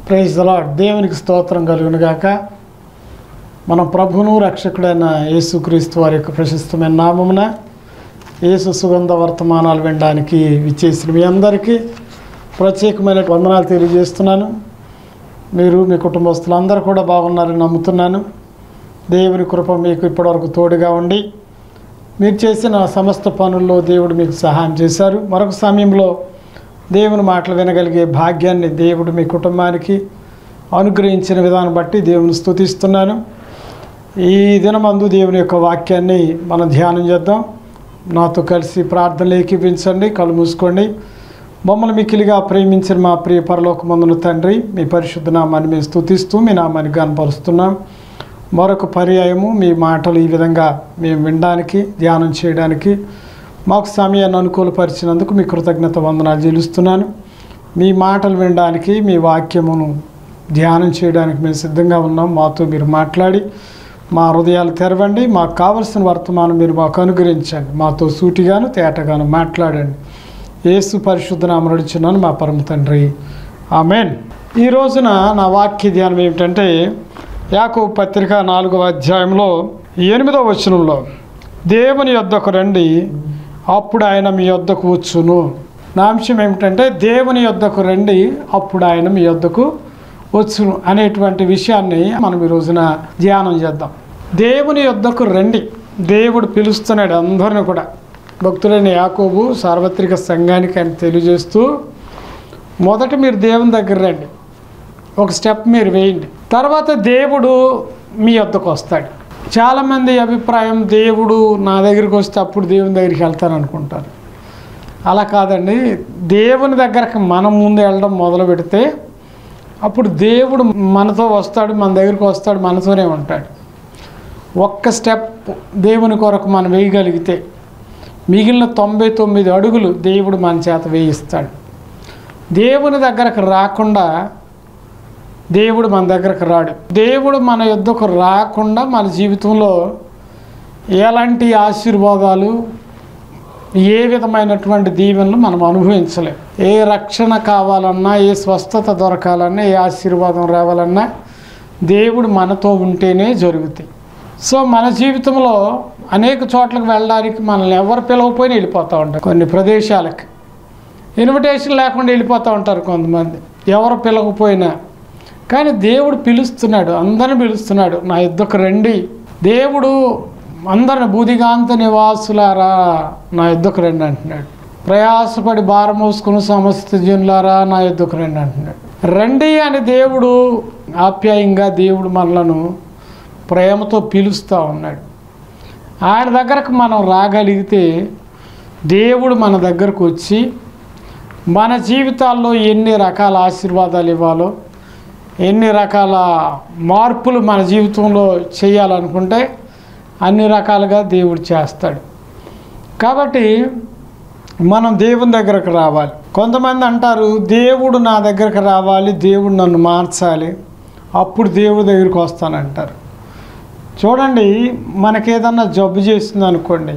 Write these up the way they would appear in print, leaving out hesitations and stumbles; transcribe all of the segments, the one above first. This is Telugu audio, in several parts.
Praise the lord. దేవునికి స్తోత్రం కలుగును గాక. మన ప్రభువును రక్షకుడైన యేసుక్రీస్తు వారి యొక్క ప్రశస్తమైన నామమున యేసు సుగంధ వర్తమానాలు వినడానికి విచ్చేసిన మీ అందరికీ ప్రత్యేకమైన వందనాలు తెలియజేస్తున్నాను. మీరు మీ కుటుంబస్తులందరూ కూడా బాగున్నారని నమ్ముతున్నాను. దేవుని కృప మీకు ఇప్పటివరకు తోడుగా ఉండి మీరు చేసిన సమస్త పనుల్లో దేవుడు మీకు సహాయం చేశారు. మరొక సమయంలో దేవుని మాటలు వినగలిగే భాగ్యాన్ని దేవుడు మీ కుటుంబానికి అనుగ్రహించిన విధానం బట్టి దేవుని స్తుతిస్తున్నాను. ఈ దినమందు దేవుని యొక్క వాక్యాన్ని మనం ధ్యానం చేద్దాం. నాతో కలిసి ప్రార్థనలు ఏకీపించండి. కళ్ళు మూసుకోండి. మమ్మల్ని మిక్కిలిగా ప్రేమించిన మా ప్రియ పరలోకమందున తండ్రి, మీ పరిశుద్ధ నామాన్ని మేము స్తుతిస్తూ మీ నామాన్ని గనపరుస్తున్నాం. మరొక పర్యాయము మీ మాటలు ఈ విధంగా మేము వినడానికి ధ్యానం చేయడానికి మాకు సమయాన్ని అనుకూలపరిచినందుకు మీ కృతజ్ఞత వందనాలు చెల్లిస్తున్నాను. మీ మాటలు వినడానికి మీ వాక్యమును ధ్యానం చేయడానికి మేము సిద్ధంగా ఉన్నాం. మాతో మీరు మాట్లాడి మా హృదయాలు తెరవండి. మాకు కావలసిన వర్తమానం మీరు మాకు అనుగ్రహించండి. మాతో సూటిగాను తేటగాను మాట్లాడండి. యేసు పరిశుద్ధ నామమున అడుగుచున్నాను మా పరమ తండ్రి, ఆమేన్. ఈ రోజున నా వాక్య ధ్యానం ఏమిటంటే యాకోబు పత్రిక 4వ అధ్యాయంలో 8వ వచనంలో, దేవుని యొద్దకు రండి, అప్పుడు ఆయన మీ యొద్దకు వచ్చును. నా అంశం ఏమిటంటే దేవుని యొద్దకు రండి, అప్పుడు ఆయన మీ యొద్దకు వచ్చును అనేటువంటి విషయాన్ని మనం ఈ రోజున ధ్యానం చేద్దాం. దేవుని యొద్దకు రండి. దేవుడు పిలుస్తున్నాడు అందరిని కూడా. భక్తులైన యాకోబు సార్వత్రిక సంఘానికి ఆయన తెలియజేస్తూ, మొదట మీరు దేవుని దగ్గర రండి, ఒక స్టెప్ మీరు వేయండి, తర్వాత దేవుడు మీ యొద్దకు వస్తాడు. చాలామంది అభిప్రాయం, దేవుడు నా దగ్గరికి వస్తే అప్పుడు దేవుని దగ్గరికి వెళ్తాను అనుకుంటారు. అలా కాదండి. దేవుని దగ్గరకు మనం ముందు వెళ్ళడం మొదలు పెడితే అప్పుడు దేవుడు మనతో వస్తాడు, మన దగ్గరికి వస్తాడు, మనతోనే ఉంటాడు. ఒక్క స్టెప్ దేవుని కొరకు మనం వేయగలిగితే మిగిలిన 99 అడుగులు దేవుడు మన చేత వేయిస్తాడు. దేవుని దగ్గరకు రాకుండా దేవుడు మన దగ్గరకు రాడు. దేవుడు మన యొద్దకు రాకుండా మన జీవితంలో ఎలాంటి ఆశీర్వాదాలు, ఏ విధమైనటువంటి దీవెనలు మనం అనుభవించలేం. ఏ రక్షణ కావాలన్నా, ఏ స్వస్థత దొరకాలన్నా, ఏ ఆశీర్వాదం రావాలన్నా దేవుడు మనతో ఉంటేనే జరుగుతాయి. సో మన జీవితంలో అనేక చోట్లకు వెళ్ళడానికి మనల్ని ఎవరు పిలవపోయినా వెళ్ళిపోతూ ఉంటారు. కొన్ని ప్రదేశాలకు ఇన్విటేషన్ లేకుండా వెళ్ళిపోతూ ఉంటారు కొంతమంది, ఎవరు పిలవకపోయినా. కానీ దేవుడు పిలుస్తున్నాడు, అందరిని పిలుస్తున్నాడు, నా యొద్దకు రండి. దేవుడు అందరిని, బూదిగాంత నివాసులారా నా యొద్దకు రండి అంటున్నాడు. ప్రయాసపడి భారం మోసుకుని సమస్త జనులారా నా యొద్దకు రండి అంటున్నాడు. రండి అని దేవుడు ఆప్యాయంగా దేవుడు మనలను ప్రేమతో పిలుస్తూ ఉన్నాడు. ఆయన దగ్గరకు మనం రాగలిగితే దేవుడు మన దగ్గరకు వచ్చి మన జీవితాల్లో ఎన్ని రకాల ఆశీర్వాదాలు ఇవ్వాలో, ఎన్ని రకాల మార్పులు మన జీవితంలో చేయాలనుకుంటే అన్ని రకాలుగా దేవుడు చేస్తాడు. కాబట్టి మనం దేవుని దగ్గరకు రావాలి. కొంతమంది అంటారు, దేవుడు నా దగ్గరకు రావాలి, దేవుడు నన్ను మార్చాలి, అప్పుడు దేవుడి దగ్గరికి వస్తానంటారు. చూడండి, మనకేదన్నా జబ్బు చేస్తుంది అనుకోండి,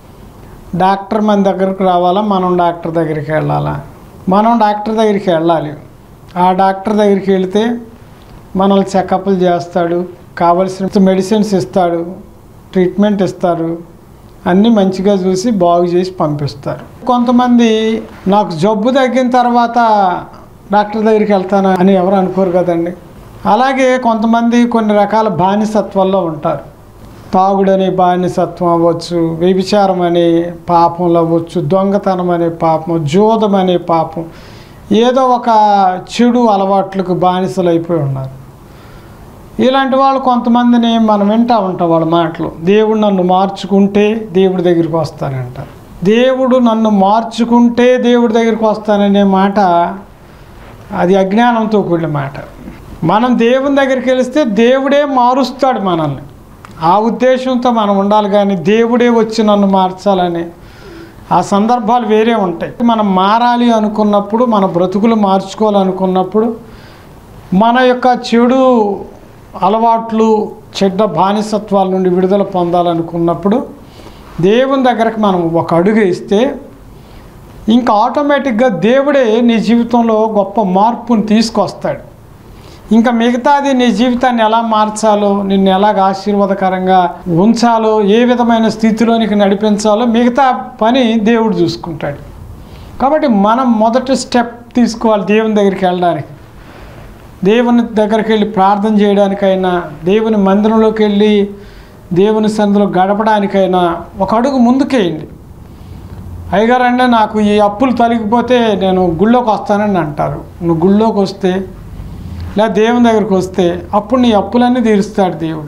డాక్టర్ మన దగ్గరకు రావాలా, మనం డాక్టర్ దగ్గరికి వెళ్ళాలా? మనం డాక్టర్ దగ్గరికి వెళ్ళాలి. ఆ డాక్టర్ దగ్గరికి వెళితే మనల్ని చెకప్లు చేస్తాడు, కావలసిన మెడిసిన్స్ ఇస్తాడు, ట్రీట్మెంట్ ఇస్తారు, అన్నీ మంచిగా చూసి బాగు చేసి పంపిస్తారు. కొంతమంది నాకు జబ్బు తగ్గిన తర్వాత డాక్టర్ దగ్గరికి వెళ్తాను అని ఎవరు అనుకోరు కదండి. అలాగే కొంతమంది కొన్ని రకాల బానిసత్వాల్లో ఉంటారు. తాగుడనే బానిసత్వం అవ్వచ్చు, వ్యభిచారం అనే పాపంలో అవ్వచ్చు, దొంగతనం అనే పాపం, జూదం అనే పాపం, ఏదో ఒక చెడు అలవాట్లకు బానిసలు అయిపోయి ఉన్నారు. ఇలాంటి వాళ్ళు కొంతమందిని మనం వింటూ ఉంటాం వాళ్ళ మాటలు. దేవుడు నన్ను మార్చుకుంటే దేవుడి దగ్గరికి వస్తానంటారు. దేవుడు నన్ను మార్చుకుంటే దేవుడి దగ్గరికి వస్తాననే మాట అది అజ్ఞానంతో కూడిన మాట. మనం దేవుని దగ్గరికి వెళితే దేవుడే మారుస్తాడు మనల్ని. ఆ ఉద్దేశంతో మనం ఉండాలి. కానీ దేవుడే వచ్చి నన్ను మార్చాలని ఆ సందర్భాలు వేరే ఉంటాయి. మనం మారాలి అనుకున్నప్పుడు, మన బ్రతుకులు మార్చుకోవాలనుకున్నప్పుడు, మన యొక్క చెడు అలవాట్లు, చెడ్డ బానిసత్వాల నుండి విడుదల పొందాలనుకున్నప్పుడు దేవుని దగ్గరకు మనం ఒక అడుగు ఇస్తే ఇంకా ఆటోమేటిక్గా దేవుడే నీ జీవితంలో గొప్ప మార్పుని తీసుకొస్తాడు. ఇంకా మిగతాది నీ జీవితాన్ని ఎలా మార్చాలో, నిన్ను ఎలాగ ఆశీర్వాదకరంగా ఉంచాలో, ఏ విధమైన స్థితిలోనికి నడిపించాలో మిగతా పని దేవుడు చూసుకుంటాడు. కాబట్టి మనం మొదటి స్టెప్ తీసుకోవాలి దేవుని దగ్గరికి వెళ్ళడానికి. దేవుని దగ్గరికి వెళ్ళి ప్రార్థన చేయడానికైనా, దేవుని మందిరంలోకి వెళ్ళి దేవుని సన్నిధిలో గడపడానికైనా ఒక అడుగు ముందుకేయండి. అయ్యగారంటే నాకు ఈ అప్పులు తొలగిపోతే నేను గుళ్ళోకి వస్తానని అంటారు. నువ్వు గుళ్ళోకి వస్తే లేదా దేవుని దగ్గరికి వస్తే అప్పుడు నీ అప్పులన్నీ తీరుస్తాడు దేవుడు.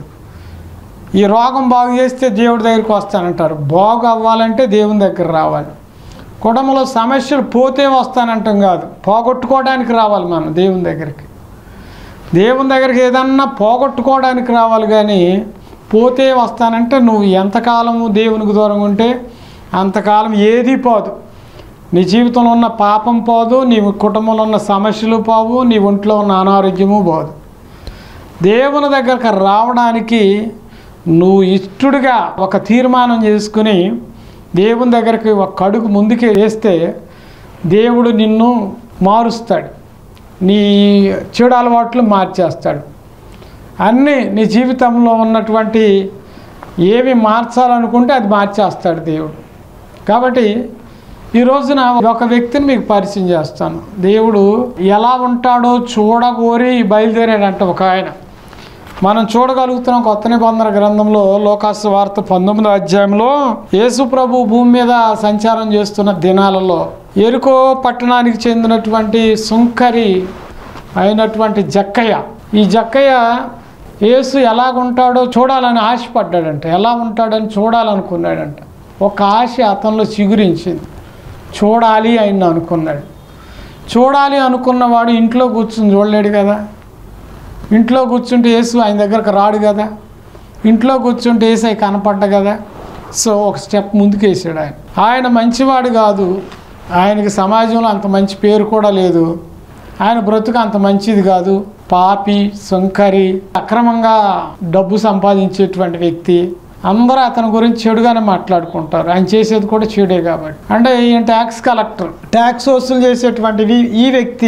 ఈ రోగం బాగు చేస్తే దేవుడి దగ్గరికి వస్తానంటారు. బాగు అవ్వాలంటే దేవుని దగ్గర రావాలి. కుటుంబంలో సమస్యలు పోతే వస్తానంటాం కాదు, పోగొట్టుకోవడానికి రావాలి మనం దేవుని దగ్గరికి. దేవుని దగ్గరికి ఏదన్నా పోగొట్టుకోవడానికి రావాలి, కానీ పోతే వస్తానంటే నువ్వు ఎంతకాలము దేవునికి దూరంగా ఉంటే అంతకాలం ఏదీ పోదు. నీ జీవితంలో ఉన్న పాపం పోదు, నీ కుటుంబంలో ఉన్న సమస్యలు పోవు, నీ ఒంట్లో ఉన్న అనారోగ్యము పోదు. దేవుని దగ్గరకు రావడానికి నువ్వు ఇష్టడుగా ఒక తీర్మానం చేసుకుని దేవుని దగ్గరికి ఒక అడుగు ముందుకే వేస్తే దేవుడు నిన్ను మారుస్తాడు. నీ చెడు అలవాట్లు మార్చేస్తాడు. అన్నీ నీ జీవితంలో ఉన్నటువంటి ఏవి మార్చాలనుకుంటే అది మార్చేస్తాడు దేవుడు. కాబట్టి ఈ రోజున ఒక వ్యక్తిని మీకు పరిచయం చేస్తాను. దేవుడు ఎలా ఉంటాడో చూడగోరి బయలుదేరాడంట ఒక ఆయన. మనం చూడగలుగుతున్నాం కొత్త నిబంధన గ్రంథంలో లోకాసు వార్త 19వ అధ్యాయంలో యేసు ప్రభు భూమి మీద సంచారం చేస్తున్న దినాలలో ఎరుకో పట్టణానికి చెందినటువంటి సుంకరి అయినటువంటి జక్కయ్య, ఈ జక్కయ్య యేసు ఎలాగుంటాడో చూడాలని ఆశపడ్డాడంట. ఎలా ఉంటాడని చూడాలనుకున్నాడంట. ఒక ఆశ అతనిలో చిగురించింది. చూడాలి ఆయన అనుకున్నాడు. చూడాలి అనుకున్నవాడు ఇంట్లో కూర్చుని చూడలేడు కదా. ఇంట్లో కూర్చుంటే యేసు ఆయన దగ్గరకు రాడు కదా. ఇంట్లో కూర్చుంటే యేసు అయి కనపడ్డ కదా. సో ఒక స్టెప్ ముందుకు వేసాడు ఆయన. ఆయన మంచివాడు కాదు, ఆయనకి సమాజంలో అంత మంచి పేరు కూడా లేదు, ఆయన బ్రతుకు అంత మంచిది కాదు, పాపి, సుంకరి, అక్రమంగా డబ్బు సంపాదించేటువంటి వ్యక్తి. అందరూ అతని గురించి చెడుగానే మాట్లాడుకుంటారు. ఆయన చేసేది కూడా చెడే కాబట్టి. అంటే ఈయన ట్యాక్స్ కలెక్టర్, ట్యాక్స్ వసూలు చేసేటువంటి ఈ వ్యక్తి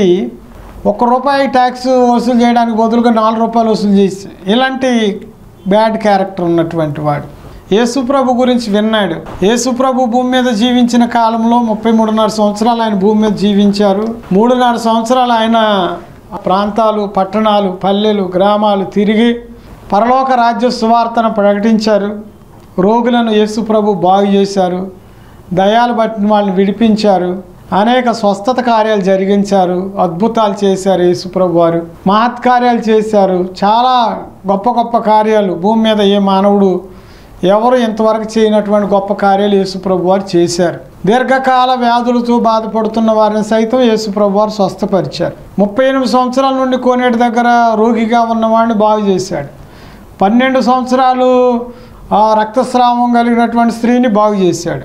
₹1 ట్యాక్స్ వసూలు చేయడానికి బదులుగా ₹4 వసూలు చేసి, ఇలాంటి బ్యాడ్ క్యారెక్టర్ ఉన్నటువంటి వాడు యేసుప్రభు గురించి విన్నాడు. యేసుప్రభు భూమి మీద జీవించిన కాలంలో 33.5 సంవత్సరాలు ఆయన భూమి మీద జీవించారు. 3.5 సంవత్సరాలు ఆయన ప్రాంతాలు, పట్టణాలు, పల్లెలు, గ్రామాలు తిరిగి పరలోక రాజ్య సువార్తను ప్రకటించారు. రోగులను యేసుప్రభు బాగు చేశారు. దయాలు పట్టిన వాళ్ళని విడిపించారు. అనేక స్వస్థత కార్యాలు జరిగించారు. అద్భుతాలు చేశారు యేసుప్రభు వారు. మహత్కార్యాలు చేశారు. చాలా గొప్ప గొప్ప కార్యాలు భూమి మీద ఏ మానవుడు ఎవరు ఇంతవరకు చేయనటువంటి గొప్ప కార్యాలు యేసుప్రభు వారు చేశారు. దీర్ఘకాల వ్యాధులతో బాధపడుతున్న వారిని సైతం యేసుప్రభు వారు స్వస్థపరిచారు. 38 సంవత్సరాల నుండి కోనేటి దగ్గర రోగిగా ఉన్నవాడిని బాగు చేశాడు. 12 సంవత్సరాలు రక్తస్రావం కలిగినటువంటి స్త్రీని బాగు చేశాడు.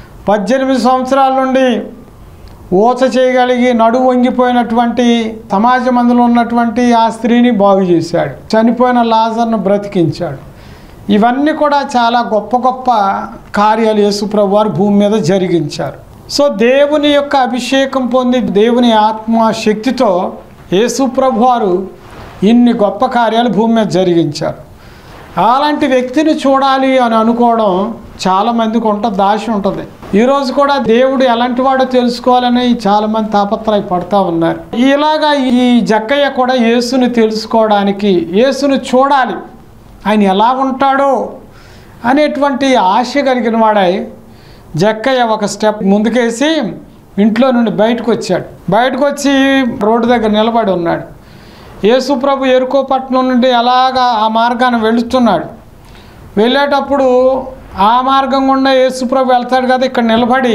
18 సంవత్సరాల నుండి ఓచ చేయగలిగి నడుము వంగిపోయినటువంటి సమాజ మందులో ఉన్నటువంటి ఆ స్త్రీని బాగు చేశాడు. చనిపోయిన లాజర్ను బ్రతికించాడు. ఇవన్నీ కూడా చాలా గొప్ప గొప్ప కార్యాలు యేసుప్రభు వారు భూమి మీద జరిగించారు. సో దేవుని యొక్క అభిషేకం పొంది దేవుని ఆత్మ శక్తితో యేసుప్రభు వారు ఇన్ని గొప్ప కార్యాలు భూమి మీద జరిగించారు. అలాంటి వ్యక్తిని చూడాలి అని అనుకోవడం చాలామందికి దాచి ఉంటుంది. ఈరోజు కూడా దేవుడు ఎలాంటి వాడో తెలుసుకోవాలని చాలామంది తాపత్రయపడతా ఉన్నారు. ఇలాగా ఈ జక్కయ్య కూడా యేసుని తెలుసుకోవడానికి, యేసుని చూడాలి, ఆయన ఎలా ఉంటాడో అనేటువంటి ఆశ కలిగిన వాడై జక్కయ్య ఒక స్టెప్ ముందుకేసి ఇంట్లో నుండి బయటకు వచ్చాడు. బయటకు వచ్చి రోడ్డు దగ్గర నిలబడి ఉన్నాడు. యేసుప్రభు ఎరుకో పట్టణం నుండి అలాగా ఆ మార్గాన్ని వెళుతున్నాడు. వెళ్ళేటప్పుడు ఆ మార్గం గుండా యేసుప్రభు వెళ్తాడు కదా, ఇక్కడ నిలబడి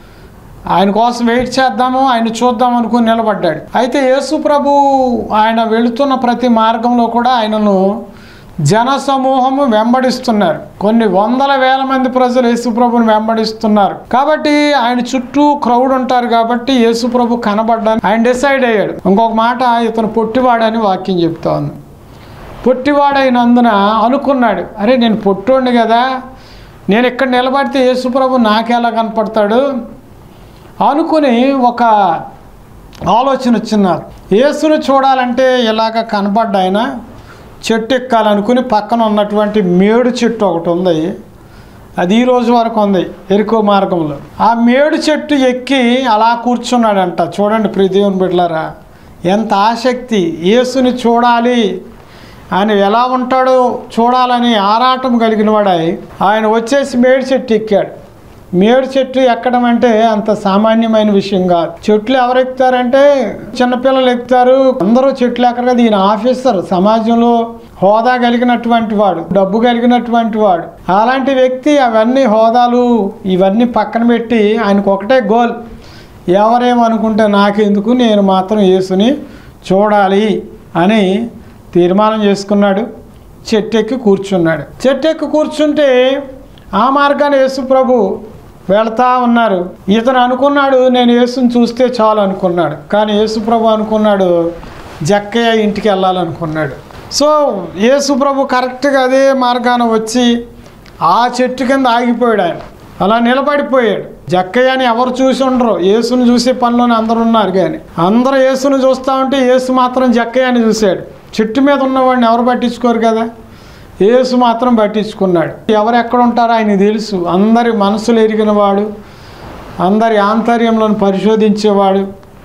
ఆయన కోసం వెయిట్ చేద్దాము, ఆయన చూద్దాం అనుకుని నిలబడ్డాడు. అయితే యేసుప్రభు ఆయన వెళుతున్న ప్రతి మార్గంలో కూడా ఆయనను జన సమూహము వెంబడిస్తున్నారు. కొన్ని వందల వేల మంది ప్రజలు యేసుప్రభుని వెంబడిస్తున్నారు. కాబట్టి ఆయన చుట్టూ క్రౌడ్ ఉంటారు. కాబట్టి యేసుప్రభు కనబడ్డాన్ని ఆయన డిసైడ్ అయ్యాడు. ఇంకొక మాట, ఇతను పొట్టివాడని వాక్యం చెప్తా ఉంది. పొట్టివాడైనందున అనుకున్నాడు, అరే నేను పొట్టోడిని కదా, నేను ఇక్కడ నిలబడితే యేసుప్రభు నాకెలా కనపడతాడు అనుకుని ఒక ఆలోచన వచ్చిన్నారు. యేసును చూడాలంటే ఇలాగ కనపడ్డ ఆయన చెట్టు ఎక్కాలనుకుని పక్కన ఉన్నటువంటి మేడు చెట్టు ఒకటి ఉంది, అది ఈ రోజు వరకు ఉంది ఎరుకో మార్గంలో. ఆ మేడు చెట్టు ఎక్కి అలా కూర్చున్నాడంట. చూడండి ప్రియ దేవుని బిడ్డలారా, ఎంత ఆసక్తి! యేసుని చూడాలి, ఆయన ఎలా ఉంటాడో చూడాలని ఆరాటం కలిగిన వాడై ఆయన వచ్చేసి మేడు చెట్టు ఎక్కాడు. మేడు చెట్టు ఎక్కడం అంటే అంత సామాన్యమైన విషయం కాదు. చెట్లు ఎవరు ఎక్కుతారంటే చిన్నపిల్లలు ఎక్కుతారు, అందరూ చెట్లు ఎక్కరు కదా. ఈయన ఆఫీసర్, సమాజంలో హోదా కలిగినటువంటి వాడు, డబ్బు కలిగినటువంటి వాడు. అలాంటి వ్యక్తి అవన్నీ హోదాలు ఇవన్నీ పక్కన పెట్టి ఆయనకు ఒకటే గోల్, ఎవరేమనుకుంటే నాకెందుకు, నేను మాత్రం యేసుని చూడాలి అని తీర్మానం చేసుకున్నాడు. చెట్టు ఎక్కి కూర్చున్నాడు. చెట్టు ఎక్కి కూర్చుంటే ఆ మార్గాన్ని యేసు ప్రభు వెళ్తా ఉన్నారు. ఇతను అనుకున్నాడు నేను యేసుని చూస్తే చాలు అనుకున్నాడు. కానీ యేసు ప్రభు అనుకున్నాడు జక్కయ్య ఇంటికి వెళ్ళాలనుకున్నాడు. సో యేసు ప్రభు కరెక్ట్గా అదే మార్గాన వచ్చి ఆ చెట్టు కింద ఆగిపోయాడు. ఆయన అలా నిలబడిపోయాడు. జక్కయ్యని ఎవరు చూసి ఉండరు, యేసుని చూసే పనిలోనే అందరు ఉన్నారు. కానీ అందరూ యేసుని చూస్తూ ఉంటే యేసు మాత్రం జక్కయ్యని చూశాడు. చెట్టు మీద ఉన్నవాడిని ఎవరు పట్టించుకోరు కదా, యేసు మాత్రం పట్టించుకున్నాడు. ఎవరు ఎక్కడ ఉంటారో ఆయనకు తెలుసు. అందరి మనసులు ఎరిగిన వాడు, అందరి ఆంతర్యంలో పరిశోధించేవాడు.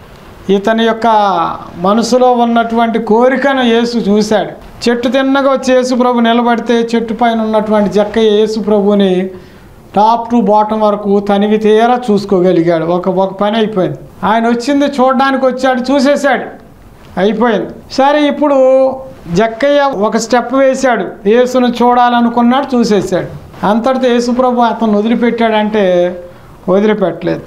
ఇతని యొక్క మనసులో ఉన్నటువంటి కోరికను యేసు చూశాడు. చెట్టు తిన్నగా వచ్చి యేసు ప్రభు నిలబడితే చెట్టు పైన ఉన్నటువంటి జక్కయ్య యేసు ప్రభుని టాప్ టు బాటం వరకు తనివి తీరా చూసుకోగలిగాడు. ఒక పని అయిపోయింది. ఆయన వచ్చింది చూడడానికి వచ్చాడు, చూసేశాడు, అయిపోయింది. సరే, ఇప్పుడు జక్కయ్య ఒక స్టెప్ వేశాడు, యేసును చూడాలనుకున్నాడు, చూసేశాడు. అంతటితో యేసు ప్రభు అతను వదిలిపెట్టాడంటే వదిలిపెట్టలేదు.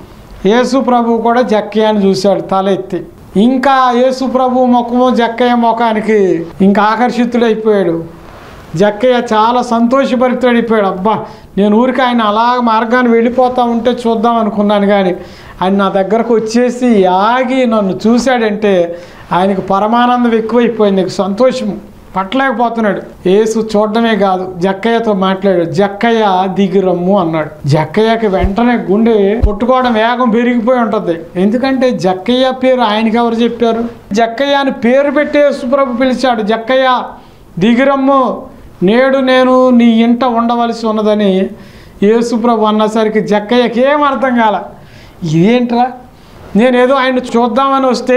యేసు ప్రభు కూడా జక్కయ్యని చూశాడు తలెత్తి. ఇంకా యేసు ప్రభు ముఖము జక్కయ్య ముఖానికి ఇంకా ఆకర్షితుడైపోయాడు. జక్కయ్య చాలా సంతోషభరితుడైపోయాడు. అబ్బా, నేను ఊరికి ఆయన అలా మార్గాన్ని వెళ్ళిపోతూ ఉంటే చూద్దాం అనుకున్నాను, కానీ ఆయన నా దగ్గరకు వచ్చేసి ఆగి నన్ను చూశాడంటే ఆయనకు పరమానందం ఎక్కువైపోయింది. నీకు సంతోషం పట్టలేకపోతున్నాడు. యేసు చూడడమే కాదు, జక్కయ్యతో మాట్లాడాడు. జక్కయ్య దిగిరమ్ము అన్నాడు. జక్కయ్యకి వెంటనే గుండె కొట్టుకోవడం వేగం పెరిగిపోయి ఉంటుంది. ఎందుకంటే జక్కయ్య పేరు ఆయనకి ఎవరు చెప్పారు? జక్కయ్య అని పేరు పెట్టి యేసుప్రభు పిలిచాడు. జక్కయ్య దిగిరమ్ము, నేడు నేను నీ ఇంట ఉండవలసి ఉన్నదని యేసుప్రభు అన్నసరికి జక్కయ్యకి ఏం అర్థం కాల. ఇదేంట్రా, నేనేదో ఆయన చూద్దామని వస్తే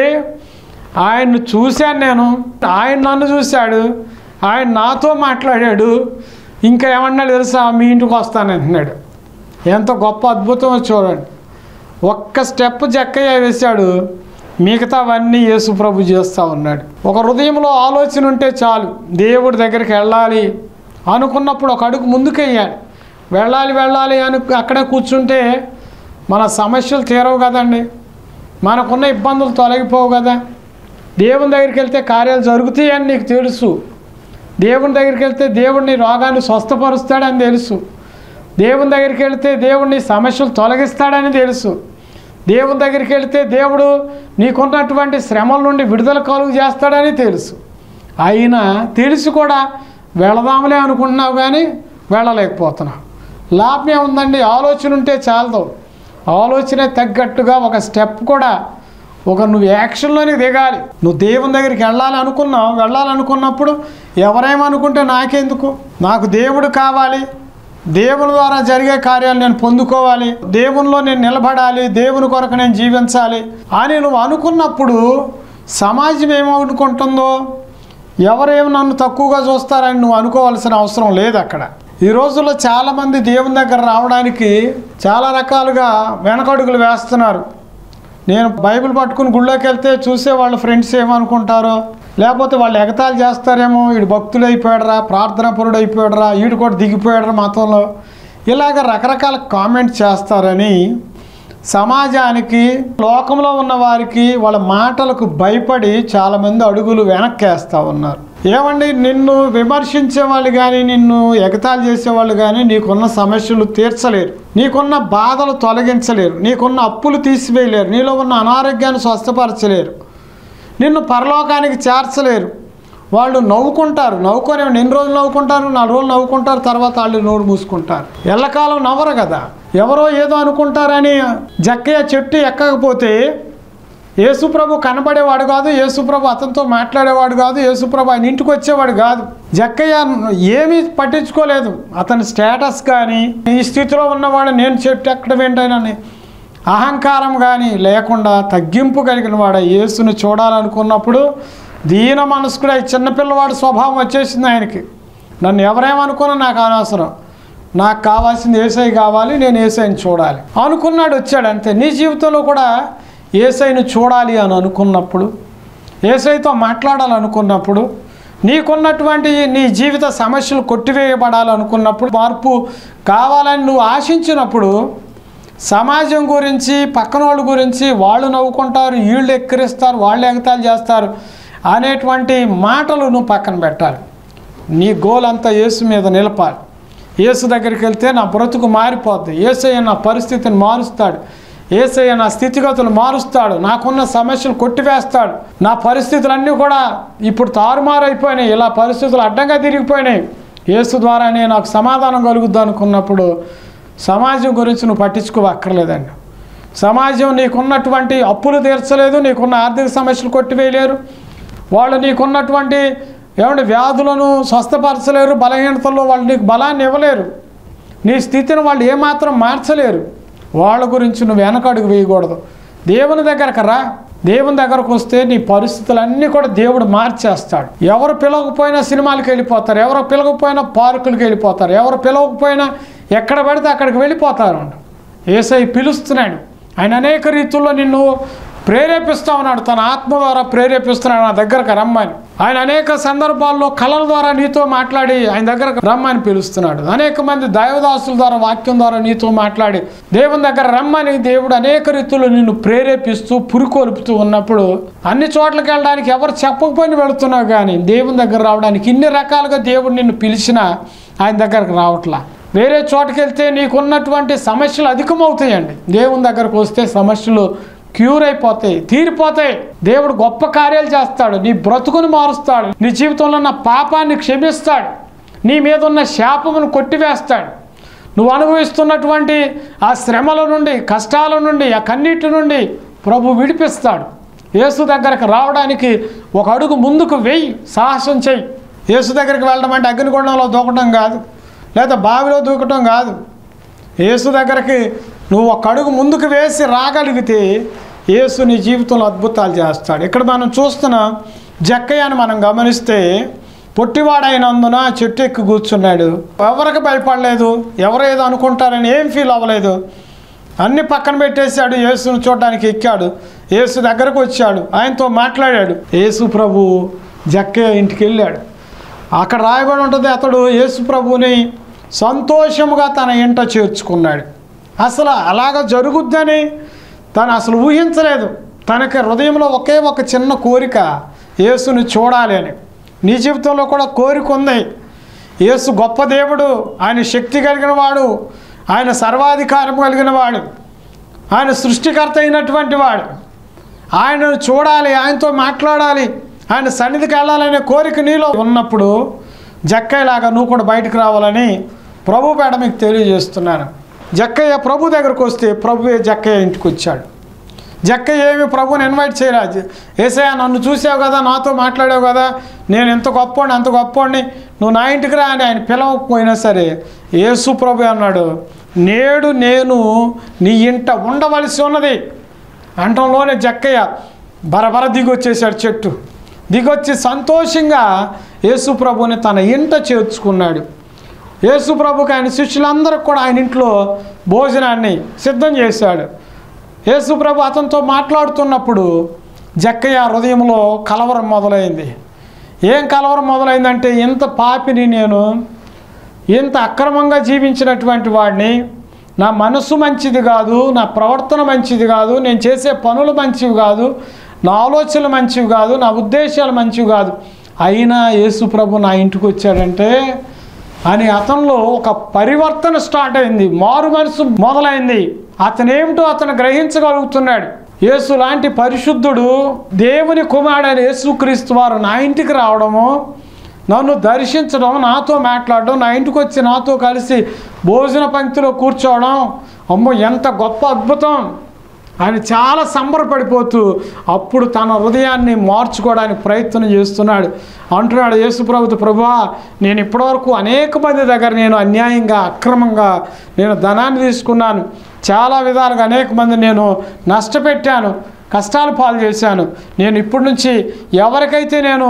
ఆయన్ను చూశాను, ఆయన నన్ను చూశాడు, ఆయన నాతో మాట్లాడాడు, ఇంకా ఏమన్నాడు తెలుసా, మీ ఇంటికి వస్తానంటున్నాడు. ఎంత గొప్ప అద్భుతమో చూడండి. ఒక్క స్టెప్ జక్కయ్య వేశాడు, మిగతావన్నీ యేసు ప్రభు చేస్తూ ఉన్నాడు. ఒక హృదయంలో ఆలోచన ఉంటే చాలు, దేవుడి దగ్గరికి వెళ్ళాలి అనుకున్నప్పుడు ఒక అడుగు ముందుకెయ్యాలి. వెళ్ళాలి అని అక్కడే కూర్చుంటే మన సమస్యలు తీరవు కదండి, మనకున్న ఇబ్బందులు తొలగిపోవు కదా. దేవుని దగ్గరికి వెళ్తే కార్యాలు జరుగుతాయని నీకు తెలుసు. దేవుని దగ్గరికి వెళ్తే దేవుడిని రోగాన్ని స్వస్థపరుస్తాడని తెలుసు. దేవుని దగ్గరికి వెళ్తే దేవుడిని సమస్యలు తొలగిస్తాడని తెలుసు. దేవుని దగ్గరికి వెళ్తే దేవుడు నీకున్నటువంటి శ్రమల నుండి విడుదల కలుగు చేస్తాడని తెలుసు. అయినా తెలిసి కూడా వెళదాములే అనుకుంటున్నావు, కానీ వెళ్ళలేకపోతున్నావు. లాభం ఏముందండి? ఆలోచన ఉంటే చాలదు. ఆలోచన తగ్గట్టుగా ఒక స్టెప్ కూడా నువ్వు యాక్షన్లోనే దిగాలి. నువ్వు దేవుని దగ్గరికి వెళ్ళాలనుకున్నప్పుడు ఎవరేమనుకుంటే నాకెందుకు, నాకు దేవుడు కావాలి, దేవుని ద్వారా జరిగే కార్యాలు నేను పొందుకోవాలి, దేవునిలో నేను నిలబడాలి, దేవుని కొరకు నేను జీవించాలి అని నువ్వు అనుకున్నప్పుడు సమాజం ఏమనుకుంటుందో, ఎవరేమి నన్ను తక్కువగా చూస్తారని నువ్వు అనుకోవాల్సిన అవసరం లేదు. అక్కడ ఈ రోజుల్లో చాలామంది దేవుని దగ్గర రావడానికి చాలా రకాలుగా వెనకడుగులు వేస్తున్నారు. నేను బైబిల్ పట్టుకుని గుళ్ళోకి వెళ్తే చూసే వాళ్ళ ఫ్రెండ్స్ ఏమనుకుంటారో, లేకపోతే వాళ్ళు ఎగతాళి చేస్తారేమో, వీడు భక్తులు అయిపోయాడరా, ప్రార్థనా పరుడు అయిపోయాడరా, వీడు కూడా దిగిపోయాడరా మతంలో, ఇలాగ రకరకాల కామెంట్స్ చేస్తారని సమాజానికి, లోకంలో ఉన్న వారికి వాళ్ళ మాటలకు భయపడి చాలామంది అడుగులు వెనక్కేస్తూ ఉన్నారు. ఏమండి, నిన్ను విమర్శించే వాళ్ళు కానీ, నిన్ను ఎగతాళి చేసేవాళ్ళు కానీ నీకున్న సమస్యలు తీర్చలేరు, నీకున్న బాధలు తొలగించలేరు, నీకున్న అప్పులు తీసివేయలేరు, నీలో ఉన్న అనారోగ్యాన్ని స్వస్థపరచలేరు, నిన్ను పరలోకానికి చేర్చలేరు. వాళ్ళు నవ్వుకుంటారు, నవ్వుకొని ఎన్ని రోజులు నవ్వుకుంటారు, 4 రోజులు నవ్వుకుంటారు, తర్వాత వాళ్ళు నోరు మూసుకుంటారు. ఎల్లకాలం నవ్వరు కదా. ఎవరో ఏదో అనుకుంటారని జక్కయ్య చెట్టు ఎక్కకపోతే యేసుప్రభు కనబడేవాడు కాదు, యేసుప్రభు అతనితో మాట్లాడేవాడు కాదు, యేసుప్రభు ఆయన ఇంటికి వచ్చేవాడు కాదు. జక్కయ్య ఏమీ పట్టించుకోలేదు. అతని స్టేటస్ కానీ, ఈ స్థితిలో ఉన్నవాడు నేను చెప్పడం ఏంటని అహంకారం కానీ లేకుండా తగ్గింపు కలిగిన వాడు యేసుని చూడాలనుకున్నప్పుడు దీన మనస్కుడు చిన్నపిల్లవాడు స్వభావం వచ్చేసింది ఆయనకి. నన్ను ఎవరేమనుకున్నా నాకు అనవసరం, నాకు కావాల్సింది యేసయ్య కావాలి, నేను యేసయ్యని చూడాలి అనుకున్నాడు, వచ్చాడు అంతే. నీ జీవితంలో కూడా యేసయ్యను చూడాలి అని అనుకున్నప్పుడు, యేసయ్యతో మాట్లాడాలనుకున్నప్పుడు, నీకున్నటువంటి నీ జీవిత సమస్యలు కొట్టివేయబడాలనుకున్నప్పుడు, మార్పు కావాలని నువ్వు ఆశించినప్పుడు, సమాజం గురించి పక్కన వాళ్ళ గురించి వాళ్ళు నవ్వుకుంటారు, వీళ్ళు ఎక్కిరిస్తారు, వాళ్ళు ఎగతాలు చేస్తారు అనేటువంటి మాటలు నువ్వు పక్కన పెట్టాలి. నీ గోల్ అంతా యేసు మీద నిలపాలి. యేసు దగ్గరికి వెళ్తే నా బ్రతుకు మారిపోద్ది, యేసయ్య నా పరిస్థితిని మారుస్తాడు, యేసయ్య నా స్థితిగతులు మారుస్తాడు, నాకున్న సమస్యలు కొట్టివేస్తాడు, నా పరిస్థితులన్నీ కూడా ఇప్పుడు తారుమారైపోయినాయి, ఇలా పరిస్థితులు అడ్డంగా తిరిగిపోయినాయి, యేసు ద్వారానే నాకు సమాధానం కలుగుద్ది అనుకున్నప్పుడు సమాజం గురించి నువ్వు పట్టించుకోవక్కర్లేదండి. సమాజం నీకున్నటువంటి అప్పులు తీర్చలేదు, నీకున్న ఆర్థిక సమస్యలు కొట్టివేయలేరు, వాళ్ళు నీకున్నటువంటి వ్యాధులను స్వస్థపరచలేరు, బలహీనతల్లో వాళ్ళు నీకు బలాన్ని ఇవ్వలేరు, నీ స్థితిని వాళ్ళు ఏమాత్రం మార్చలేరు. వాళ్ళ గురించి నువ్వు వెనకడుగు వేయకూడదు. దేవుని దగ్గరకు రా. దేవుని దగ్గరకు వస్తే నీ పరిస్థితులన్నీ కూడా దేవుడు మార్చేస్తాడు. ఎవరు పిలవకపోయినా సినిమాలకు వెళ్ళిపోతారు, ఎవరు పిలవకపోయినా పార్కులకు వెళ్ళిపోతారు, ఎవరు పిలవకపోయినా ఎక్కడ పడితే అక్కడికి వెళ్ళిపోతారు. యేసయ్య పిలుస్తున్నాడు. ఆయన అనేక రీతుల్లో నిన్ను ప్రేరేపిస్తూ ఉన్నాడు, తన ఆత్మ ద్వారా ప్రేరేపిస్తున్నాడు నా దగ్గరకు రమ్మని. ఆయన అనేక సందర్భాల్లో కళల ద్వారా నీతో మాట్లాడి ఆయన దగ్గరకు రమ్మని పిలుస్తున్నాడు. అనేక మంది దైవదాసుల ద్వారా వాక్యం ద్వారా నీతో మాట్లాడి దేవుని దగ్గర రమ్మని దేవుడు అనేక రీతుల్లో నిన్ను ప్రేరేపిస్తూ పురికొల్పుతూ ఉన్నప్పుడు అన్ని చోట్లకి వెళ్ళడానికి ఎవరు చెప్పకపోయినా వెళుతున్నావు, కానీ దేవుని దగ్గర రావడానికి ఇన్ని రకాలుగా దేవుడు నిన్ను పిలిచినా ఆయన దగ్గరకు రావట్లా. వేరే చోటుకి వెళ్తే నీకున్నటువంటి సమస్యలు అధికమవుతాయండి. దేవుని దగ్గరకు వస్తే సమస్యలు క్యూర్ అయిపోతాయి, తీరిపోతాయి. దేవుడు గొప్ప కార్యాలు చేస్తాడు, నీ బ్రతుకుని మారుస్తాడు, నీ జీవితంలో ఉన్న పాపాన్ని క్షమిస్తాడు, నీ మీద ఉన్న శాపమును కొట్టివేస్తాడు. నువ్వు అనుభవిస్తున్నటువంటి ఆ శ్రమల నుండి, కష్టాల నుండి, ఆ కన్నీటి నుండి ప్రభు విడిపిస్తాడు. యేసు దగ్గరకు రావడానికి ఒక అడుగు ముందుకు వెయ్యి, సాహసం చెయ్యి. యేసు దగ్గరికి వెళ్ళడం అంటే అగ్నిగుండంలో దూకటం కాదు, లేదా బావిలో దూకటం కాదు. యేసు దగ్గరికి నువ్వు ఒక అడుగు ముందుకు వేసి రాగలిగితే యేసు నీ జీవితంలో అద్భుతాలు చేస్తాడు. ఇక్కడ మనం చూస్తున్న జక్కయ్యని మనం గమనిస్తే పొట్టివాడైనందున చెట్టు ఎక్కి కూర్చున్నాడు. ఎవరికి భయపడలేదు, ఎవరేదో అనుకుంటారని ఏం ఫీల్ అవ్వలేదు. అన్ని పక్కన పెట్టేశాడు, యేసును చూడడానికి ఎక్కాడు, యేసు దగ్గరకు వచ్చాడు, ఆయనతో మాట్లాడాడు. యేసు ప్రభు జక్కయ్య ఇంటికి వెళ్ళాడు. అక్కడ రాయబడి ఉంటుంది, అతడు యేసు ప్రభుని సంతోషముగా తన ఇంట చేర్చుకున్నాడు. అసలు అలాగ జరుగుద్దని తను అసలు ఊహించలేదు. తనకి హృదయంలో ఒకే ఒక చిన్న కోరిక, యేసుని చూడాలి అని. నీ జీవితంలో కూడా కోరిక ఉంది. యేసు గొప్ప దేవుడు, ఆయన శక్తి కలిగిన వాడు, ఆయన సర్వాధికారం కలిగిన వాడు, ఆయన సృష్టికర్త అయినటువంటి వాడు. ఆయనను చూడాలి, ఆయనతో మాట్లాడాలి, ఆయన సన్నిధికి వెళ్ళాలనే కోరిక నీలో ఉన్నప్పుడు జక్కయ్యలాగా నువ్వు కూడా బయటకు రావాలని ప్రభు పేడ మీకు తెలియజేస్తున్నాను. జక్కయ్య ప్రభు దగ్గరకు వస్తే ప్రభువే జక్కయ్య ఇంటికి వచ్చాడు. జక్కయ్య ఏమి ప్రభుని ఇన్వైట్ చేయరాదు. యేసయ్య నన్ను చూసావు కదా, నాతో మాట్లాడావు కదా, నేను ఎంత గొప్పోడిని అంత గొప్పోడిని, నువ్వు నా ఇంటికి రా అని ఆయన పిలవకపోయినా సరే యేసు ప్రభు అన్నాడు, నేడు నేను నీ ఇంట ఉండవలసి ఉన్నది అంటంలోనే జక్కయ్య బరబర దిగొచ్చేసాడు. చెట్టు దిగొచ్చి సంతోషంగా యేసు ప్రభుని తన ఇంట చేర్చుకున్నాడు. యేసు ప్రభుకి ఆయన శిష్యులందరూ కూడా ఆయన ఇంట్లో భోజనాన్ని సిద్ధం చేశాడు. యేసు ప్రభు అతనితో మాట్లాడుతున్నప్పుడు జక్కయ్య హృదయంలో కలవరం మొదలైంది. ఏం కలవరం మొదలైందంటే, ఇంత పాపిని నేను, ఇంత అక్రమంగా జీవించినటువంటి వాడిని, నా మనసు మంచిది కాదు, నా ప్రవర్తన మంచిది కాదు, నేను చేసే పనులు మంచివి కాదు, నా ఆలోచనలు మంచివి కాదు, నా ఉద్దేశాలు మంచివి కాదు, అయినా యేసు ప్రభు నా ఇంటికి వచ్చాడంటే అని అతనిలో ఒక పరివర్తన స్టార్ట్ అయింది, మారు మనసు మొదలైంది. అతనేమిటో అతను గ్రహించగలుగుతున్నాడు. యేసు లాంటి పరిశుద్ధుడు, దేవుని కుమారుడైన యేసుక్రీస్తు వారు నా ఇంటికి రావడము, నన్ను దర్శించడం, నాతో మాట్లాడడం, నా ఇంటికి వచ్చి నాతో కలిసి భోజన పంక్తిలో కూర్చోవడం, అమ్మో ఎంత గొప్ప అద్భుతం ఆయన చాలా సంబరపడిపోతూ అప్పుడు తన హృదయాన్ని మార్చుకోవడానికి ప్రయత్నం చేస్తున్నాడు. అంటున్నాడు యేసుప్రభుతో, ప్రభువా, నేను ఇప్పటివరకు అనేక మంది దగ్గర నేను అన్యాయంగా అక్రమంగా నేను ధనాన్ని తీసుకున్నాను, చాలా విధాలుగా అనేక మంది నేను నష్టపెట్టాను, కష్టాలు పాలు చేశాను. నేను ఇప్పటి నుంచి ఎవరికైతే నేను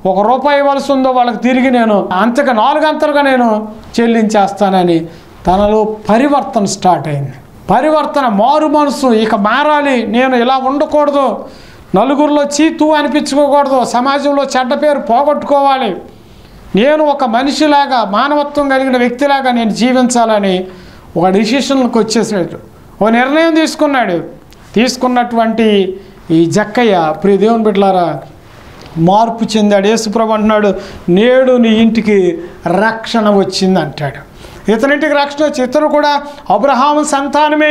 ₹1 ఇవ్వాల్సి ఉందో వాళ్ళకి తిరిగి నేను అంతగా 4 అంతలుగా నేను చెల్లించేస్తానని తనలో పరివర్తన స్టార్ట్ అయింది. పరివర్తన, మారు మనసు. ఇక మారాలి, నేను ఇలా ఉండకూడదు, నలుగురిలో చీతు అనిపించుకోకూడదు, సమాజంలో చెడ్డ పేరు పోగొట్టుకోవాలి, నేను ఒక మనిషిలాగా మానవత్వం కలిగిన వ్యక్తిలాగా నేను జీవించాలని ఒక డిసిషన్కి వచ్చేసినట్టు ఒక నిర్ణయం తీసుకున్నాడు. తీసుకున్నటువంటి ఈ జక్కయ్య, ప్రియ దేవుని బిడ్డలారా, మార్పు చెందాడు. యేసుప్రభు అంటున్నాడు, నేడు నీ ఇంటికి రక్షణ వచ్చింది అంటాడు. ఇతనింటికి రక్షణ వచ్చి, ఇతను కూడా అబ్రహాము సంతానమే,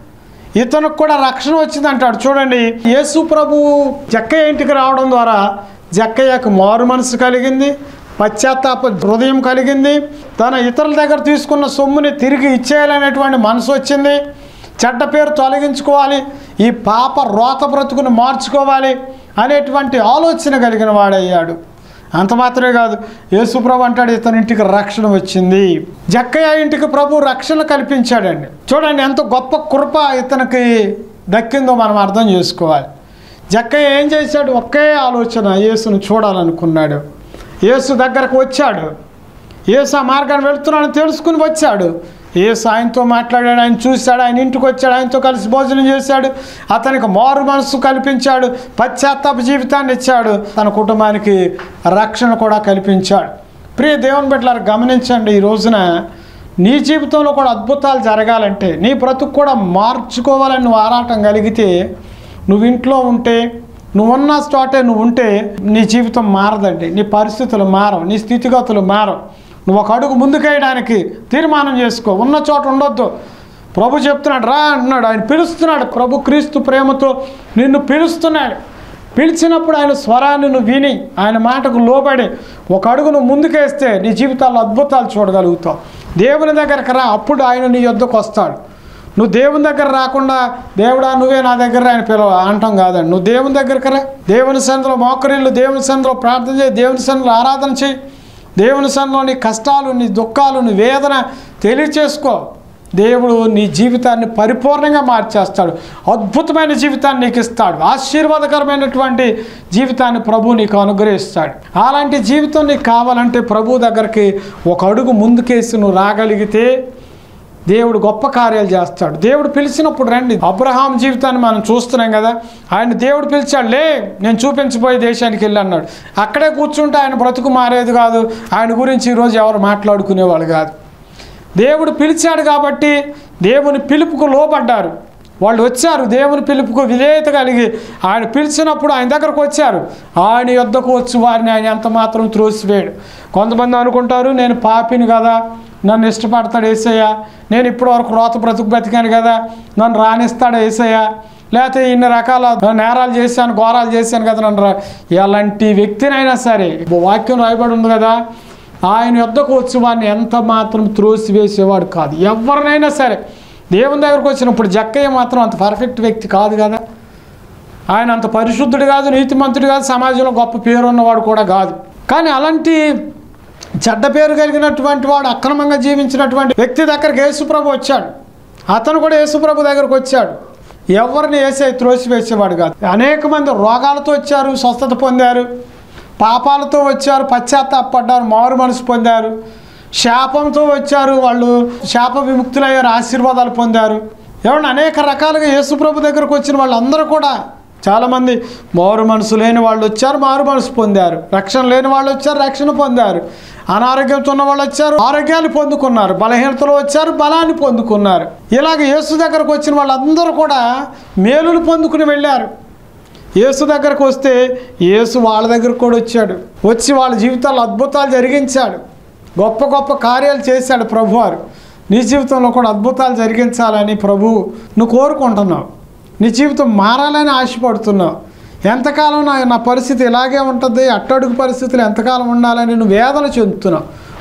ఇతనికి కూడా రక్షణ వచ్చింది అంటాడు. చూడండి, యేసుప్రభు జక్కయ్య ఇంటికి రావడం ద్వారా జక్కయ్యకు మారు మనసు కలిగింది, పశ్చాత్తాప హృదయం కలిగింది, తన ఇతరుల దగ్గర తీసుకున్న సొమ్ముని తిరిగి ఇచ్చేయాలనేటువంటి మనసు వచ్చింది, చెడ్డ పేరు తొలగించుకోవాలి, ఈ పాప రోత బ్రతుకుని మార్చుకోవాలి అనేటువంటి ఆలోచన కలిగిన వాడయ్యాడు. అంత మాత్రమే కాదు, యేసుప్రభు అంటాడు ఇతనింటికి రక్షణ వచ్చింది. జక్కయ్య ఇంటికి ప్రభు రక్షణ కల్పించాడండి. చూడండి ఎంత గొప్ప కృప ఇతనికి దక్కిందో మనం అర్థం చేసుకోవాలి. జక్కయ్య ఏం చేశాడు? ఒకే ఆలోచన, యేసును చూడాలనుకున్నాడు. యేసు దగ్గరకు వచ్చాడు, యేసు ఆ మార్గాన్ని వెళుతున్నాడని తెలుసుకుని వచ్చాడు. యేసు ఆయనతో మాట్లాడాడు, ఆయన చూశాడు, ఆయన ఇంటికి వచ్చాడు, ఆయనతో కలిసి భోజనం చేశాడు, అతనికి మారు మనసు కల్పించాడు, పశ్చాత్తాప జీవితాన్ని ఇచ్చాడు, తన కుటుంబానికి రక్షణ కూడా కల్పించాడు. ప్రియ దేవుని బిడ్డలారా, గమనించండి, ఈ రోజున నీ జీవితంలో కూడా అద్భుతాలు జరగాలంటే, నీ బ్రతుకు కూడా మార్చుకోవాలని నువ్వు ఆరాటం కలిగితే, నువ్వు ఇంట్లో ఉంటే, నువ్వున్న చోటే నువ్వు ఉంటే నీ జీవితం మారదండి, నీ పరిస్థితులు మారవు, నీ స్థితిగతులు మారవు. నువ్వు ఒక అడుగు ముందుకేయడానికి తీర్మానం చేసుకో. ఉన్న చోట ఉండొద్దు. ప్రభు చెప్తున్నాడు, రా అంటున్నాడు, ఆయన పిలుస్తున్నాడు. ప్రభు క్రీస్తు ప్రేమతో నిన్ను పిలుస్తున్నాడు. పిలిచినప్పుడు ఆయన స్వరాన్ని నువ్వు విని, ఆయన మాటకు లోబడి ఒక అడుగు నువ్వు ముందుకేస్తే నీ జీవితాల్లో అద్భుతాలు చూడగలుగుతావు. దేవుని దగ్గరకు రా, అప్పుడు ఆయన నీ యొద్దకు వస్తాడు. నువ్వు దేవుని దగ్గర రాకుండా, దేవుడా నువ్వే నా దగ్గర ఆయన పిలవ అంటాం కాదండి. నువ్వు దేవుని దగ్గరకు రా, దేవుని సన్నిధిలో మోకరిల్లు, దేవుని సన్నిధిలో ప్రార్థన చేయి, దేవుని సన్నిధిలో ఆరాధన చేయి, దేవుని సన్నిధిలో నీ కష్టాలు, నీ దుఃఖాలు, నీ వేదన తెలియచేసుకో. దేవుడు నీ జీవితాన్ని పరిపూర్ణంగా మార్చేస్తాడు. అద్భుతమైన జీవితాన్ని నీకు ఇస్తాడు. ఆశీర్వాదకరమైనటువంటి జీవితాన్ని ప్రభు నీకు అనుగ్రహిస్తాడు. అలాంటి జీవితం నీకు కావాలంటే ప్రభు దగ్గరికి ఒక అడుగు ముందుకేసి నువ్వు రాగలిగితే దేవుడు గొప్ప కార్యాలు చేస్తాడు. దేవుడు పిలిచినప్పుడు రండి. అబ్రహాం జీవితాన్ని మనం చూస్తున్నాం కదా, ఆయన దేవుడు పిలిచాడు, లే నేను చూపించబోయే దేశానికి వెళ్ళి అన్నాడు. అక్కడే కూర్చుంటే ఆయన బ్రతుకు మారేది కాదు, ఆయన గురించి ఈరోజు ఎవరు మాట్లాడుకునేవాళ్ళు కాదు. దేవుడు పిలిచాడు కాబట్టి దేవుని పిలుపుకు లోబడ్డారు. వాళ్ళు వచ్చారు, దేవుని పిలుపుకు విధేయత కలిగి ఆయన పిలిచినప్పుడు ఆయన దగ్గరకు వచ్చారు. ఆయన యొద్దకు వచ్చి వారిని ఆయన ఎంత మాత్రం త్రోసివేయడు. కొంతమంది అనుకుంటారు, నేను పాపిని కదా, నన్ను ఇష్టపడతాడు యేసయ్య, నేను ఇప్పటివరకు రోత బ్రతుకు బతికాను కదా, నన్ను రాణిస్తాడు యేసయ్య, లేకపోతే ఇన్ని రకాల నేరాలు చేశాను, ఘోరాలు చేశాను కదా, నన్ను ఎలాంటి వ్యక్తినైనా సరే, వాక్యం రాయబడి ఉంది కదా, ఆయన యొద్దకు వచ్చి వాడిని ఎంత మాత్రం త్రోసివేసేవాడు కాదు. ఎవరినైనా సరే దేవుని దగ్గరకు వచ్చినప్పుడు జక్కయ్య మాత్రం అంత పర్ఫెక్ట్ వ్యక్తి కాదు కదా, ఆయన అంత పరిశుద్ధుడు కాదు, నీతిమంతుడు కాదు, సమాజంలో గొప్ప పేరు ఉన్నవాడు కూడా కాదు. కానీ అలాంటి చెడ్డ పేరు కలిగినటువంటి వాడు, అక్రమంగా జీవించినటువంటి వ్యక్తి దగ్గరికి యేసుప్రభు వచ్చాడు. అతను కూడా యేసుప్రభు దగ్గరకు వచ్చాడు. ఎవరిని యేసయ్య త్రోసివేసేవాడు కాదు. అనేక మంది రోగాలతో వచ్చారు, స్వస్థత పొందారు, పాపాలతో వచ్చారు, పశ్చాత్తాపడ్డారు, మారు మనసు పొందారు, శాపంతో వచ్చారు, వాళ్ళు శాప విముక్తులయ్యారు, ఆశీర్వాదాలు పొందారు. ఏమన్నా అనేక రకాలుగా యేసుప్రభు దగ్గరకు వచ్చిన వాళ్ళందరూ కూడా, చాలామంది మారు మనసు లేని వాళ్ళు వచ్చారు, మారు మనసు పొందారు, రక్షణ లేని వాళ్ళు వచ్చారు, రక్షణ పొందారు, అనారోగ్యంతో ఉన్న వాళ్ళు వచ్చారు, ఆరోగ్యాన్ని పొందుకున్నారు, బలహీనతలో వచ్చారు, బలాన్ని పొందుకున్నారు. ఇలాగ యేసు దగ్గరకు వచ్చిన వాళ్ళందరూ కూడా మేలులు పొందుకుని వెళ్ళారు. యేసు దగ్గరకు వస్తే యేసు వాళ్ళ దగ్గరకు కూడా వచ్చాడు. వచ్చి వాళ్ళ జీవితాల్లో అద్భుతాలు జరిగించాడు, గొప్ప గొప్ప కార్యాలు చేశాడు ప్రభువారు. నీ జీవితంలో కూడా అద్భుతాలు జరిగించాలని ప్రభు నువ్వు కోరుకుంటున్నావు. నీ జీవితం మారాలని ఆశపడుతున్నావు. ఎంతకాలం నా పరిస్థితి ఇలాగే ఉంటుంది, అట్టడుగు పరిస్థితులు ఎంతకాలం ఉండాలని నువ్వు వేదన చెందుతున్నావు.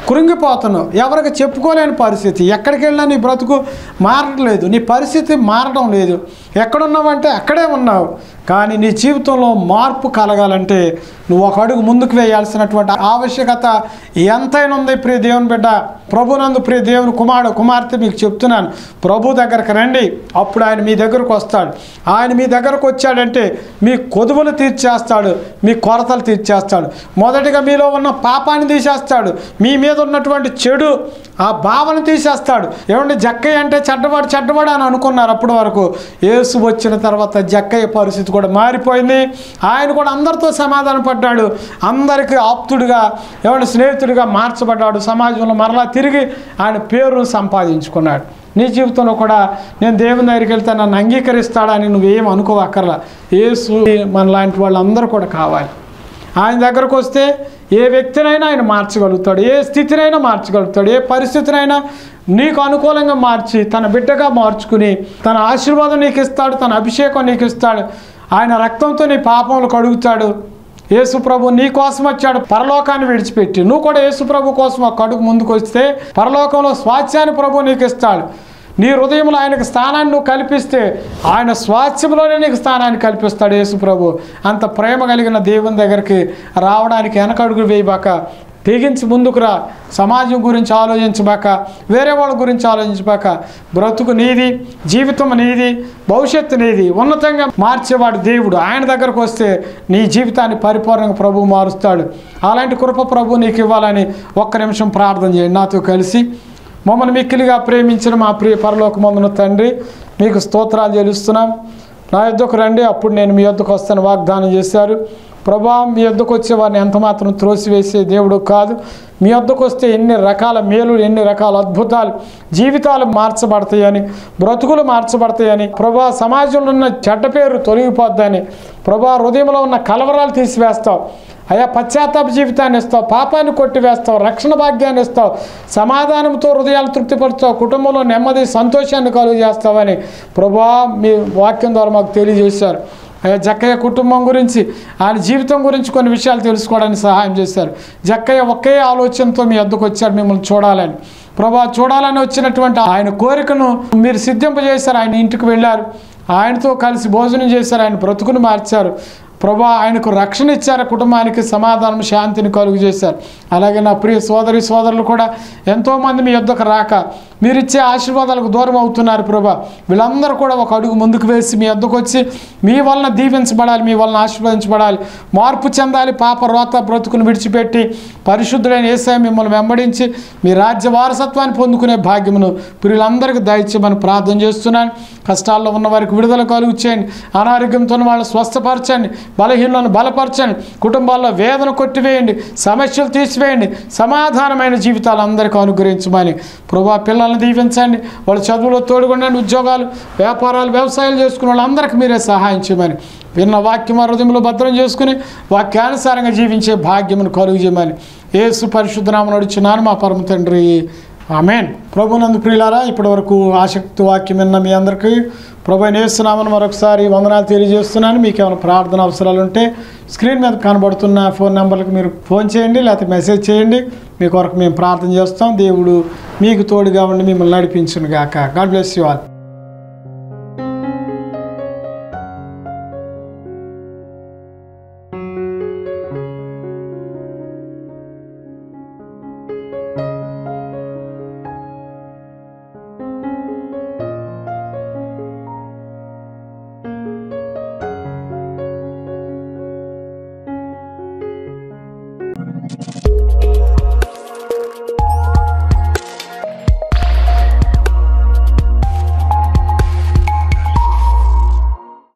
కృంగిపోతున్నావు, ఎవరికి చెప్పుకోలేని పరిస్థితి, ఎక్కడికి వెళ్ళినా నీ బ్రతుకు మారట్లేదు, నీ పరిస్థితి మారడం లేదు, ఎక్కడున్నావంటే అక్కడే ఉన్నావు. కానీ నీ జీవితంలో మార్పు కలగాలంటే నువ్వు ఒక అడుగు ముందుకు వేయాల్సినటువంటి ఆవశ్యకత ఎంతైనా ఉంది. ప్రియ దేవుని బిడ్డ, ప్రభునందు ప్రియ దేవుని కుమార్తె మీకు చెప్తున్నాను, ప్రభు దగ్గరకు రండి, అప్పుడు ఆయన మీ దగ్గరకు వస్తాడు. ఆయన మీ దగ్గరకు వచ్చాడంటే మీ కొదువులు తీర్చేస్తాడు, మీ కొరతలు తీర్చేస్తాడు. మొదటిగా మీలో ఉన్న పాపాన్ని తీసేస్తాడు, మీ మీద ఉన్నటువంటి చెడు ఆ భావన తీసేస్తాడు. ఏమంటే జక్కయ్య అంటే చెడ్డవాడు అని అనుకున్నారు అప్పటి వరకు. యేసు వచ్చిన తర్వాత జక్కయ్య పరిస్థితి కూడా మారిపోయింది. ఆయన కూడా అందరితో సమాధాన పడ్డాడు, అందరికీ ఆప్తుడిగా, ఏమంటే స్నేహితుడిగా మార్చబడ్డాడు. సమాజంలో మరలా తిరిగి ఆయన పేరును సంపాదించుకున్నాడు. నీ జీవితంలో కూడా నేను దేవుని దగ్గరికి వెళ్తే నన్ను అంగీకరిస్తాడని నువ్వేం అనుకోవక్కర్లా. యేసు మనలాంటి వాళ్ళందరూ కూడా కావాలి. ఆయన దగ్గరకు వస్తే ఏ వ్యక్తినైనా ఆయన మార్చగలుగుతాడు, ఏ స్థితినైనా మార్చగలుగుతాడు, ఏ పరిస్థితినైనా నీకు అనుకూలంగా మార్చి తన బిడ్డగా మార్చుకుని తన ఆశీర్వాదం నీకు ఇస్తాడు, తన అభిషేకం నీకు ఇస్తాడు. ఆయన రక్తంతో నీ పాపములు కడుగుతాడు. యేసు ప్రభు నీ కోసం వచ్చాడు, పరలోకాన్ని విడిచిపెట్టి. నువ్వు కూడా యేసు ప్రభు కోసం ఒక అడుగు ముందుకు వస్తే పరలోకంలో స్వాస్థ్యాన్ని ప్రభు నీకు ఇస్తాడు. నీ హృదయంలో ఆయనకు స్థానాన్ని నువ్వు కల్పిస్తే ఆయన స్వాస్థ్యంలోనే నీకు స్థానాన్ని కల్పిస్తాడు యేసు ప్రభు. అంత ప్రేమ కలిగిన దేవుని దగ్గరికి రావడానికి వెనకడుగు వేయబాక, తెగించి ముందుకు రా. సమాజం గురించి ఆలోచించబాక, వేరే వాళ్ళ గురించి ఆలోచించబాక. బ్రతుకు నీది, జీవితం నీది, భవిష్యత్తు నీది. ఉన్నతంగా మార్చేవాడు దేవుడు. ఆయన దగ్గరకు వస్తే నీ జీవితాన్ని పరిపూర్ణంగా ప్రభువు మారుస్తాడు. అలాంటి కృప ప్రభు నీకు ఇవ్వాలని ఒక్క నిమిషం ప్రార్థన చేయండి నాతో కలిసి. మమ్మల్ని మిక్కిలిగా ప్రేమించిన మా ప్రియ పరలోకమందున తండ్రి, మీకు స్తోత్రాలు చెల్లిస్తున్నాం. నా యొద్దకు రండి, అప్పుడు నేను మీ యొద్దకు వస్తాను వాగ్దానం చేశారు. ప్రభా, మీ యొద్దకు వచ్చే వారిని ఎంతమాత్రం త్రోసివేసే దేవుడు కాదు. మీ వద్దకు వస్తే ఎన్ని రకాల మేలు, ఎన్ని రకాల అద్భుతాలు, జీవితాలు మార్చబడతాయని, బ్రతుకులు మార్చబడతాయని, ప్రభా సమాజంలో ఉన్న చెడ్డ పేరు తొలగిపోద్దని, ప్రభా హృదయంలో ఉన్న కలవరాలు తీసివేస్తావు అయా, పశ్చాత్తాప జీవితాన్ని ఇస్తావు, పాపాన్ని కొట్టివేస్తావు, రక్షణ భాగ్యాన్ని ఇస్తావు, సమాధానంతో హృదయాలు తృప్తిపరుస్తావు, కుటుంబంలో నెమ్మది సంతోషాన్ని కలుగు చేస్తావని ప్రభా మీ వాక్యం ద్వారా మాకు తెలియజేశారు. అయ్యా, జక్కయ్య కుటుంబం గురించి, ఆయన జీవితం గురించి కొన్ని విషయాలు తెలుసుకోవడానికి సహాయం చేశారు. జక్కయ్య ఒకే ఆలోచనతో మీ వద్దకు వచ్చాడు మిమ్మల్ని చూడాలని. ప్రభా, చూడాలని వచ్చినటువంటి ఆయన కోరికను మీరు సిద్ధింపజేశారు. ఆయన ఇంటికి వెళ్ళారు, ఆయనతో కలిసి భోజనం చేశారు, ఆయన బ్రతుకును మార్చారు. ప్రభా, ఆయనకు రక్షణ ఇచ్చారు, కుటుంబానికి సమాధానం, శాంతిని కలుగు చేశారు. అలాగే నా ప్రియ సోదరులు కూడా ఎంతోమంది మీ యొద్దకు రాక మీరిచ్చే ఆశీర్వాదాలకు దూరం అవుతున్నారు. ప్రభా, వీళ్ళందరూ కూడా ఒక అడుగు ముందుకు వేసి మీ యొద్దకు వచ్చి మీ వలన దీవించబడాలి, మీ వలన ఆశీర్వదించబడాలి, మార్పు చెందాలి, పాప రోత బ్రతుకును విడిచిపెట్టి పరిశుద్ధులైన యేసయ్య మిమ్మల్ని వెంబడించి మీ రాజ్య వారసత్వాన్ని పొందుకునే భాగ్యమును వీళ్ళందరికీ దయచేయమని ప్రార్థన చేస్తున్నాను. కష్టాల్లో ఉన్న వారికి విడుదల కలుగు చేయండి, అనారోగ్యంతో ఉన్న వాళ్ళని స్వస్థపరచండి, బలహీనలను బలపరచండి, కుటుంబాల్లో వేదన కొట్టివేయండి, సమస్యలు తీసివేయండి, సమాధానమైన జీవితాలు అందరికీ అనుగ్రహించమని ప్రభా పిల్లల్ని దీవించండి. వాళ్ళ చదువులో తోడుగుండండి, ఉద్యోగాలు, వ్యాపారాలు, వ్యవసాయాలు చేసుకునే వాళ్ళందరికీ మీరే సహాయం చేయమని, విన్న వాక్యం హృదయంలో భద్రం చేసుకుని వాక్యానుసారంగా జీవించే భాగ్యమును కలుగు చేయమని యేసు పరిశుద్ధ నామమున అడుగుచున్నాను మా పరమ తండ్రి, ఆమేన్. ప్రభునందు ప్రియులారా, ఇప్పటి వరకు ఆసక్తి వాక్యం విన్న మీ అందరికీ ప్రభు యేసు నామమున మరొకసారి వందనాలు తెలియజేస్తున్నాను. మీకు ఏమైనా ప్రార్థన అవసరాలు ఉంటే స్క్రీన్ మీద కనబడుతున్న ఫోన్ నెంబర్కి మీరు ఫోన్ చేయండి, లేకపోతే మెసేజ్ చేయండి. మీ కొరకు మేము ప్రార్థన చేస్తాం. దేవుడు మీకు తోడుగా ఉండి మిమ్మల్ని నడిపించును గాక. God bless you all.